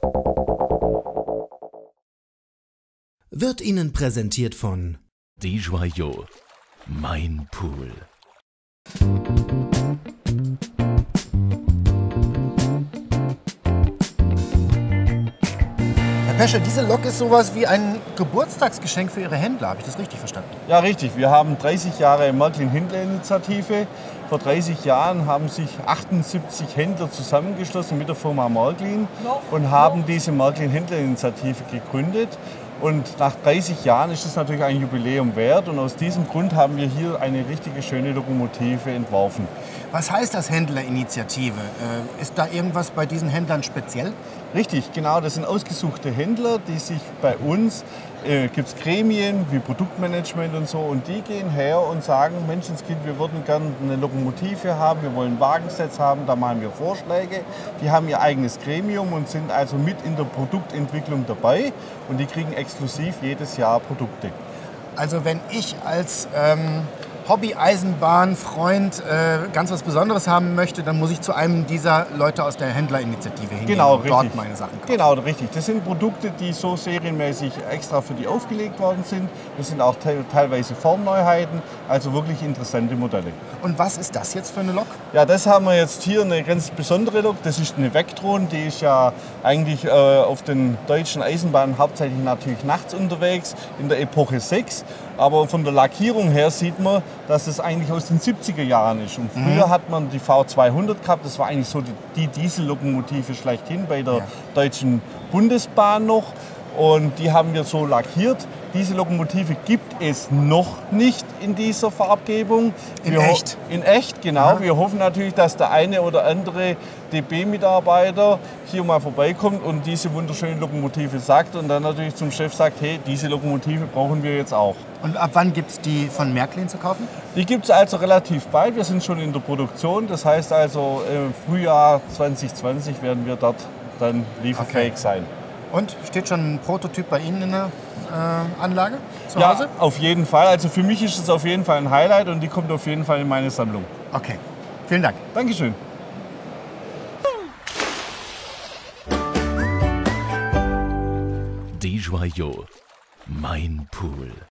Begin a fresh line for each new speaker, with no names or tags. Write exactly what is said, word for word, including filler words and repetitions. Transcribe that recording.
Wird Ihnen präsentiert von
Desjoyaux, mein Pool.
Herr Pesche, diese Lok ist sowas wie ein Geburtstagsgeschenk für Ihre Händler. Habe ich das richtig verstanden?
Ja, richtig. Wir haben dreißig Jahre Märklin-Händler-Initiative. Vor dreißig Jahren haben sich achtundsiebzig Händler zusammengeschlossen mit der Firma Märklin und haben diese Märklin-Händler-Initiative gegründet. Und nach dreißig Jahren ist es natürlich ein Jubiläum wert. Und aus diesem Grund haben wir hier eine richtige schöne Lokomotive entworfen.
Was heißt das Händlerinitiative? Äh, ist da irgendwas bei diesen Händlern speziell?
Richtig, genau. Das sind ausgesuchte Händler, die sich bei uns, äh, gibt es Gremien wie Produktmanagement und so, und die gehen her und sagen, Menschenskind, wir würden gerne eine Lokomotive haben, wir wollen Wagensets haben, da machen wir Vorschläge. Die haben ihr eigenes Gremium und sind also mit in der Produktentwicklung dabei, und die kriegen exklusiv jedes Jahr Produkte.
Also wenn ich als ähm, Hobby-Eisenbahn-Freund äh, ganz was Besonderes haben möchte, dann muss ich zu einem dieser Leute aus der Händlerinitiative hingehen
Genau,
und
richtig.
dort meine Sachen kaufen.
Genau, richtig. Das sind Produkte, die so serienmäßig extra für die aufgelegt worden sind. Das sind auch te teilweise Formneuheiten, also wirklich interessante Modelle.
Und was ist das jetzt für eine Lok?
Ja, das haben wir jetzt hier, eine ganz besondere Lok. Das ist eine Vectron, die ist ja eigentlich äh, auf den deutschen Eisenbahnen hauptsächlich natürlich nachts unterwegs, in der Epoche sechs. Aber von der Lackierung her sieht man, dass es eigentlich aus den siebziger Jahren ist. Und früher mhm. hat man die V zweihundert gehabt, das war eigentlich so die, die Diesellokomotive schlechthin bei der ja. Deutschen Bundesbahn noch. Und die haben wir so lackiert. Diese Lokomotive gibt es noch nicht in dieser Farbgebung.
In
wir
echt?
In echt, genau. Aha. Wir hoffen natürlich, dass der eine oder andere D B-Mitarbeiter hier mal vorbeikommt und diese wunderschöne Lokomotive sagt und dann natürlich zum Chef sagt, hey, diese Lokomotive brauchen wir jetzt auch.
Und ab wann gibt es die von Märklin zu kaufen?
Die gibt es also relativ bald. Wir sind schon in der Produktion. Das heißt also, im Frühjahr zwanzig zwanzig werden wir dort dann lieferfähig okay. sein.
Und steht schon ein Prototyp bei Ihnen in der äh, Anlage zu
ja,
Hause?
Auf jeden Fall. Also für mich ist es auf jeden Fall ein Highlight und die kommt auf jeden Fall in meine Sammlung.
Okay, vielen Dank.
Dankeschön.
Desjoyaux, mein Pool.